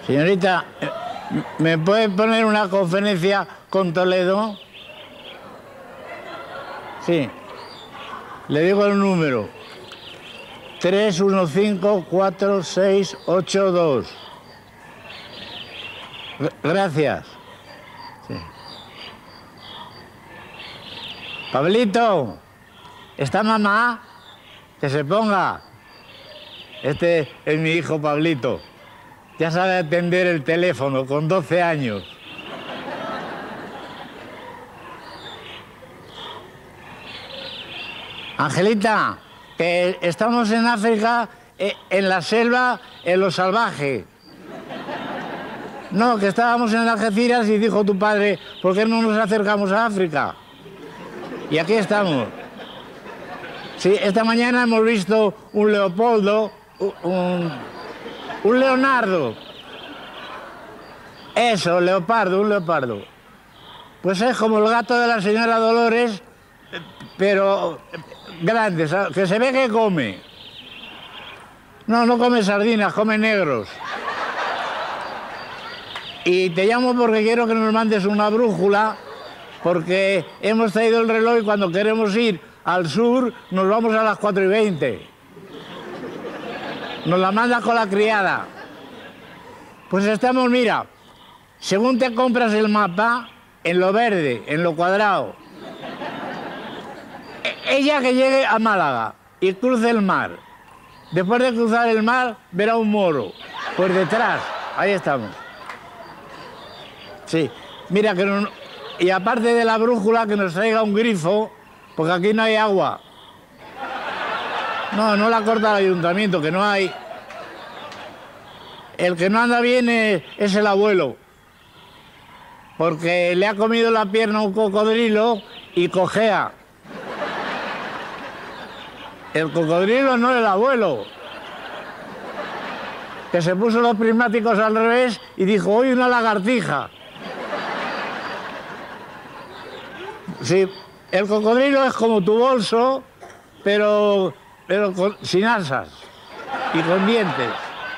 Señorita, ¿me puede poner una conferencia con Toledo? Sí. Le digo el número. 315-4682. Gracias. Sí. Pablito, ¿está mamá? Que se ponga. Este es mi hijo Pablito. Ya sabe atender el teléfono con 12 años. Angelita, que estamos en África, en la selva, en lo salvaje. No, que estábamos en Algeciras y dijo tu padre, ¿por qué no nos acercamos a África? Y aquí estamos. Sí, esta mañana hemos visto un Leopoldo, un Leonardo. Eso, leopardo, un leopardo. Pues es como el gato de la señora Dolores, pero grande, ¿sabes? Que se ve que come. No, no come sardinas, come negros. Y te llamo porque quiero que nos mandes una brújula, porque hemos traído el reloj y cuando queremos ir al sur nos vamos a las 4:20. Nos la mandas con la criada. Pues estamos, mira, según te compras el mapa, en lo verde, en lo cuadrado. Ella que llegue a Málaga y cruce el mar. Después de cruzar el mar, verá un moro. Pues detrás, ahí estamos. Sí, mira, que no, y aparte de la brújula, que nos traiga un grifo, porque aquí no hay agua. No, no la corta el ayuntamiento, que no hay. El que no anda bien es el abuelo, porque le ha comido la pierna a un cocodrilo y cojea. El cocodrilo, no el abuelo, que se puso los prismáticos al revés y dijo, hoy una lagartija. Sí, el cocodrilo es como tu bolso, pero sin asas y con dientes.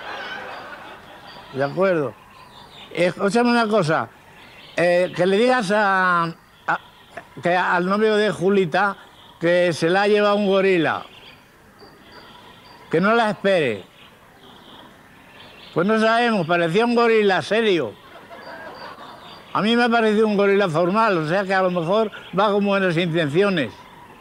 ¿De acuerdo? Escúchame una cosa, que le digas que al novio de Julita que se la ha llevado un gorila. Que no la espere. Pues no sabemos, parecía un gorila serio. A mí me ha parecido un gorila formal, o sea que a lo mejor va con buenas intenciones.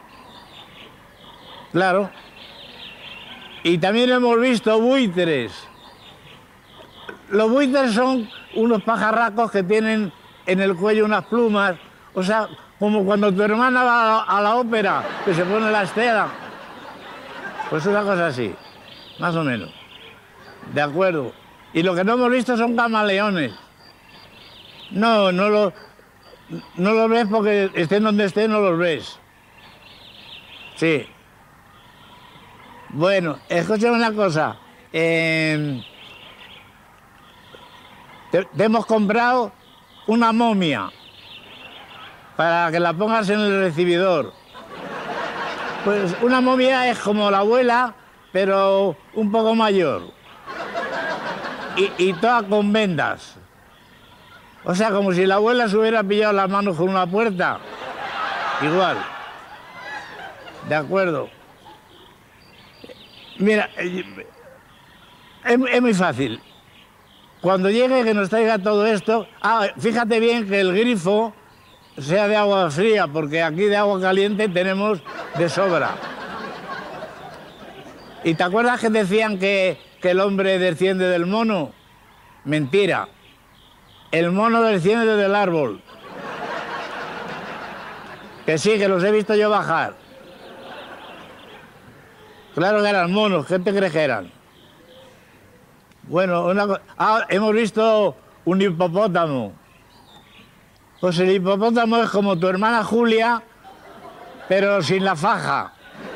Claro. Y también hemos visto buitres. Los buitres son unos pajarracos que tienen en el cuello unas plumas, o sea, como cuando tu hermana va a la ópera, que se pone la estela. Pues una cosa así, más o menos. De acuerdo. Y lo que no hemos visto son camaleones. No los ves porque estén donde estén, no los ves. Sí. Bueno, escúchame una cosa. Te hemos comprado una momia para que la pongas en el recibidor. Pues una momia es como la abuela, pero un poco mayor. Y toda con vendas. O sea, como si la abuela se hubiera pillado las manos con una puerta. Igual. De acuerdo. Mira, es muy fácil. Cuando llegue que nos traiga todo esto... fíjate bien que el grifo sea de agua fría, porque aquí de agua caliente tenemos de sobra. ¿Y te acuerdas que decían que el hombre desciende del mono? Mentira. El mono desciende del árbol. Que sí, que los he visto yo bajar. Claro que eran monos, ¿qué te crees que eran? Bueno, hemos visto un hipopótamo. Pues el hipopótamo es como tu hermana Julia, pero sin la faja.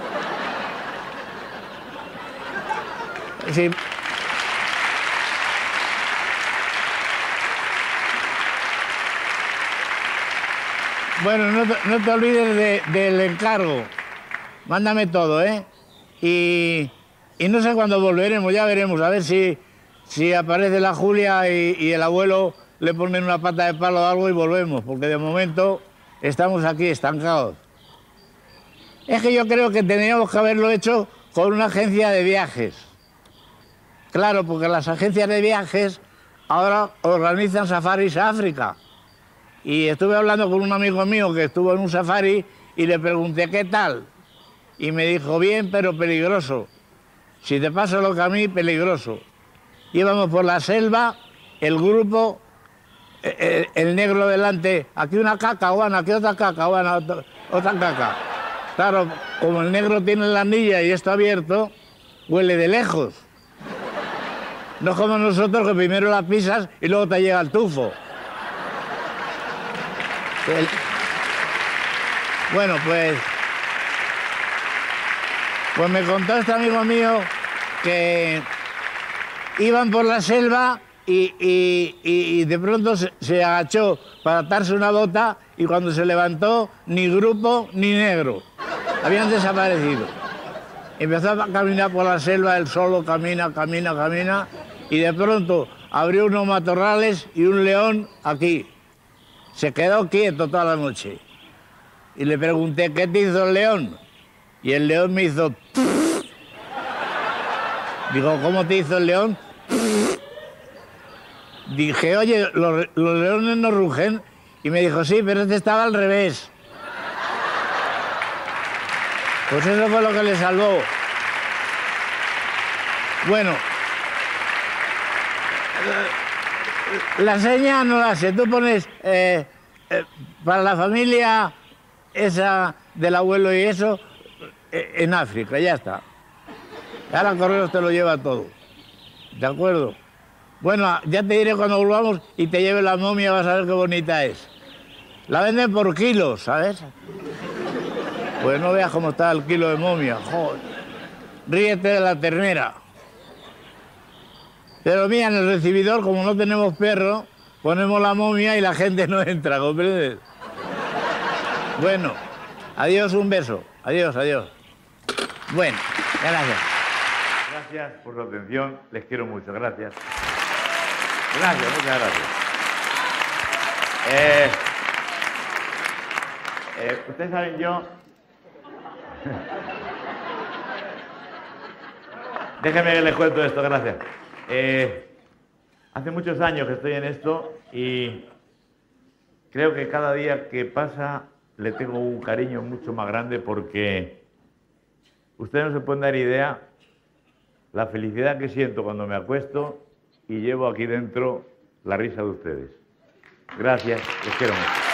Sí. Bueno, no te olvides del encargo. Mándame todo, ¿eh? Y no sé cuándo volveremos, ya veremos, a ver si si aparece la Julia y el abuelo le ponen una pata de palo o algo y volvemos, porque de momento estamos aquí estancados. Es que yo creo que tendríamos que haberlo hecho con una agencia de viajes. Claro, porque las agencias de viajes ahora organizan safaris a África. Y estuve hablando con un amigo mío que estuvo en un safari y le pregunté qué tal. Y me dijo, bien, pero peligroso. Si te pasa lo que a mí, peligroso. Íbamos por la selva, el grupo, el negro delante, aquí una caca, Juana, aquí otra caca, Juana, otra caca. Claro, como el negro tiene la anilla y está abierto, huele de lejos. No como nosotros que primero la pisas y luego te llega el tufo. Bueno, pues me contó este amigo mío que iban por la selva y de pronto se agachó para atarse una bota y cuando se levantó, ni grupo ni negro. Habían desaparecido. Empezó a caminar por la selva, él solo camina, y de pronto abrió unos matorrales y un león aquí. Se quedó quieto toda la noche. Y le pregunté, ¿qué te hizo el león? Y el león me hizo... Digo, ¿cómo te hizo el león? Dije, oye, los leones no rugen. Y me dijo, sí, pero este estaba al revés. Pues eso fue lo que le salvó. Bueno, la seña no la sé. Tú pones para la familia esa del abuelo y eso en África, ya está. Ahora Correos te lo lleva todo. ¿De acuerdo? Bueno, ya te diré cuando volvamos y te lleve la momia, vas a ver qué bonita es. La venden por kilos, ¿sabes? Pues no veas cómo está el kilo de momia, joder. Ríete de la ternera. Pero mira, en el recibidor, como no tenemos perro, ponemos la momia y la gente no entra, ¿comprendes? Bueno, adiós, un beso. Adiós, adiós. Bueno, gracias. Gracias por su atención, les quiero mucho, gracias. Gracias, muchas gracias. Ustedes saben, yo... Déjenme que les cuento esto, gracias. Hace muchos años que estoy en esto y creo que cada día que pasa le tengo un cariño mucho más grande porque ustedes no se pueden dar idea la felicidad que siento cuando me acuesto y llevo aquí dentro la risa de ustedes. Gracias, les quiero mucho.